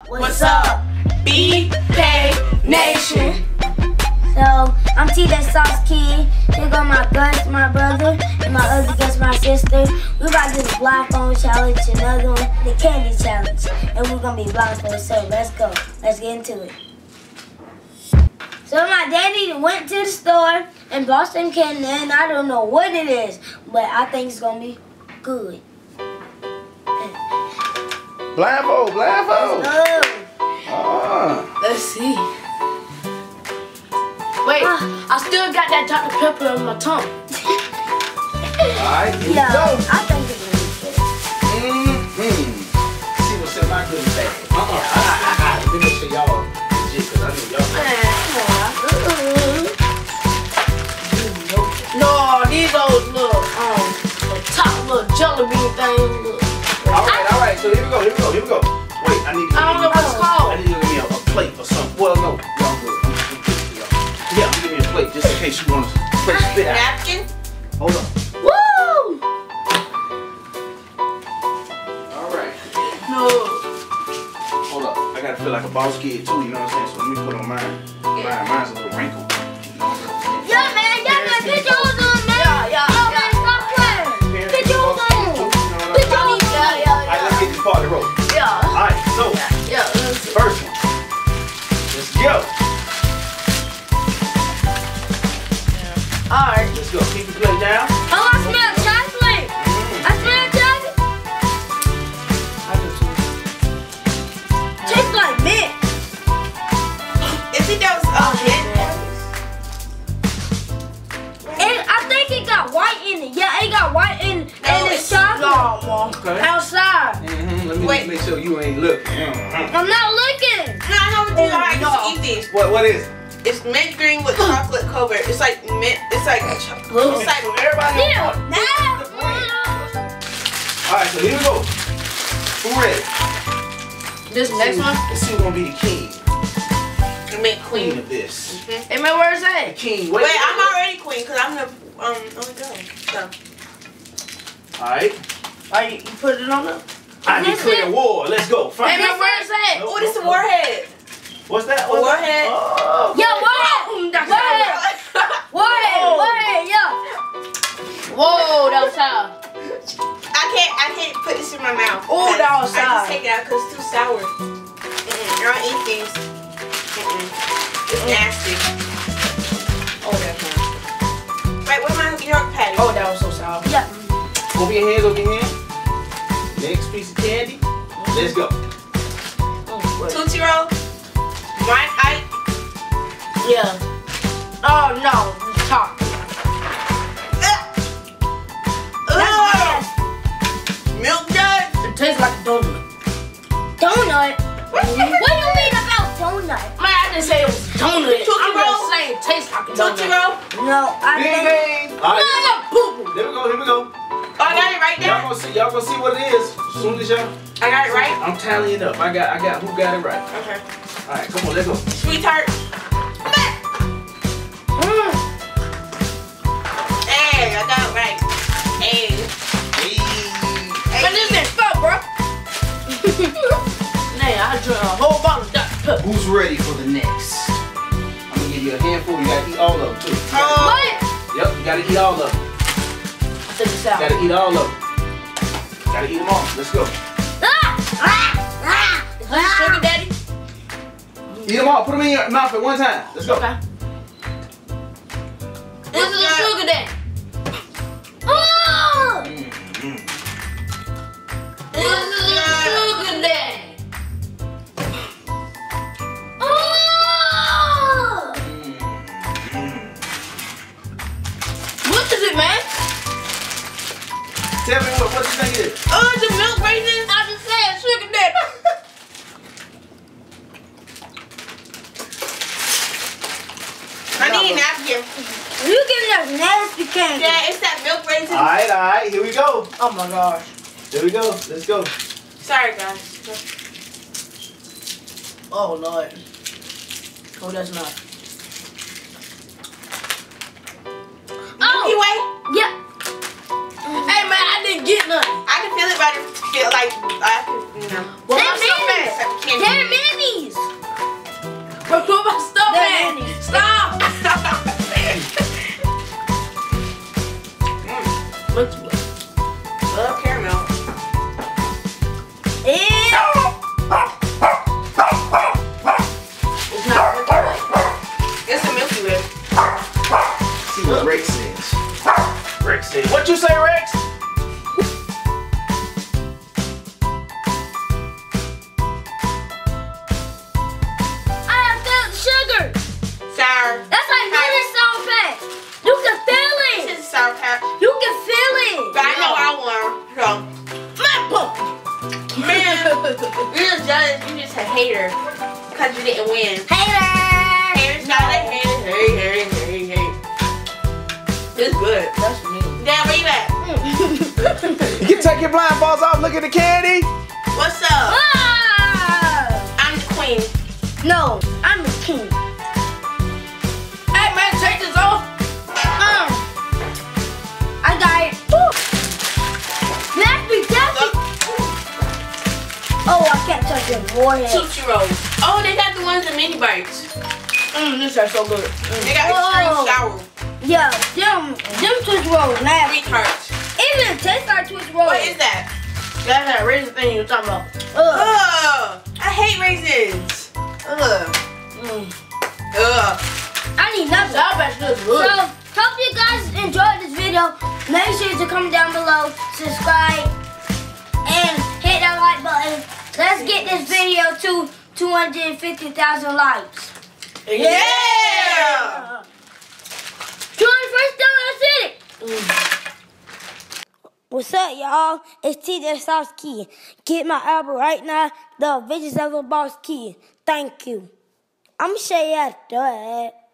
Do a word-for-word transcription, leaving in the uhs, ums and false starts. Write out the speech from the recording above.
What's up, B K Nation? So, I'm T J Sauce Kid. Here go my Gus, my brother, and my other Gus, my sister. We about to do the blindfold challenge, another one, the candy challenge. And we're gonna be blindfolded, so let's go. Let's get into it. So my daddy went to the store and bought some candy, and I don't know what it is, but I think it's gonna be good. Blindfold, blindfold. Let's go. Ah. Let's see. Wait, I still got that Doctor Pepper on my tongue. Alright, here Yeah, we go. I think it's gonna be good. Mm-hmm. See what's in my good bag. Uh-uh. I, I, I, let me make sure y'all legit, because I know y'all. No, these old little, um, the top little jelly bean things. Look. Alright, alright, so here we go, here we go, here we go. Wait, I need to I don't know what it's called. I need to give me a, a plate or something. Well, no, y'all good. I'm just gonna give it to y'all. Yeah, give me a plate just in case you want to spit out. Napkin? Hold on. Woo! Alright. No. Hold up. I gotta feel like a boss kid too, you know what I'm saying? So let me put on mine. Mine, mine's a little wrinkled. Yeah, man, yeah, man, get yours on, man. Yeah, yeah, Yo, yeah. man, stop playing. Get yours on. Get yours on. Yeah, yeah, Alright, let's get this party rolling. yeah. Alright, so Yeah, let's see. first one. Let's go. Alright. Let's go. Keep the plate down. Oh, I smell chocolate. I smell chocolate. I do too. Tastes like mint. Is it those, uh, And I think it got white in it. Yeah, it got white in it. And it's chocolate. Okay. Outside. Mm-hmm. Let me Wait. just make sure you ain't looking. Mm-hmm. I'm not looking. No, I know what these are. I no. just eat these. What? What is it? It's mint green with chocolate cover. It's like mint. It's like chocolate. It's like So everybody Yeah. on Now. Alright, so here we go. Who ready? this next one. Let's see who's gonna be the king. The mint Queen queen. of this. Hey man, where's that? King. Wait, I'm already queen because I'm the um only girl. So. Alright. Are you, you put it on the? I This declare it? war. Let's go. Find Hey it. man, where's that? Nope, Oh, this is nope, a warhead. What's that? What's Warhead. That? Oh. Yeah, warhead. Warhead. Warhead. Warhead. Yeah. Whoa, that was sour. I can't, I can't put this in my mouth. Oh, that was Uh, sour. uh-uh. I just take it out because it's too sour. Mm-mm, I don't eat these. Mm-mm. It's nasty. Oh, that's nasty. Wait, where's my New York patty? Oh, that was so sour. Yeah. Over your hands, over your hands. Next piece of candy. Let's go. Tootsie Roll. Mine, I. Yeah. Oh no, it's chocolate. Ugh. Milk jug. It tastes like a donut. Donut? What do you mean about donut? Man, I didn't say it was donut. Tootsie I'm Roll? just saying it tastes like a donut. Tootsie Roll. No, I Ding think. ding. All right. No, boo boo. Here we go. Here we go. Oh, I got it right Y'all there. gonna see. Y'all gonna see what it is. As soon as y'all. I got it right. I'm tallying up. I got. I got. Who got it right? Okay. All right. Come on. Let's go. Sweetheart. Mm. Hey, I got it right. Hey. Hey. But this is fun, bro. Man, I drank a whole bottle of Doctor Pepper. Who's ready for the next? I'm gonna give you a handful. You gotta eat all of them too. You gotta- What? Yep. You gotta eat all of them. I took this out. Gotta eat all of them. Gotta eat them all. Let's go. Ah! Ah! Ah! Is this sugar daddy? Eat them all. Put them in your mouth at one time. Let's go. Okay. This is a sugar daddy. Oh! Mm-hmm. This is a sugar daddy. Oh! What is it, man? Tell me what, what you think it is. Oh, it's a milk raisin. I just said sugar daddy. I need a napkin. You giving us nasty candy. Yeah, it's that milk raisin. All right, all right. Here we go. Oh my gosh. Here we go. Let's go. Sorry, guys. Oh Lord. Oh, that's not. Oh! Milky Way? Yeah. Hey man, I didn't get nothing. I can feel it by the feel like I can, you know. Well, Ten I'm so minutes. fast. I can't Ten minutes. hater because you didn't win. Hater! Hater, Charlotte, hater, hey, hey, hey, hey. It's good. That's me. Dad, where you at? You can take your blindfolds off. Look at the candy. What's up? Ah! I'm the queen. No, I'm the king. Hey, man, take this off. Um, I got it. Woo. Let's be careful. Oh, I can't touch your forehead. Tootsie Rolls. Oh, they got the ones in mini bites. Mm, this are so good. Mm. They got Whoa. extreme sour. Yeah, them, them Twitch rolls nasty. Three tarts. It even tastes like Twitch rolls. What is that? That's that raisin thing you're talking about. Ugh. Ugh. I hate raisins. Ugh. Mm. Ugh. I need nothing. That batch looks good. So, hope you guys enjoyed this video. Make sure to comment down below, subscribe, and hit that like button. Let's get this video to two hundred fifty thousand likes. Yeah! two hundred first down in the city. What's up, y'all? It's T J Sauce Key. Get my album right now, The Adventures of a Boss Key. Thank you. I'm gonna show you how to do it.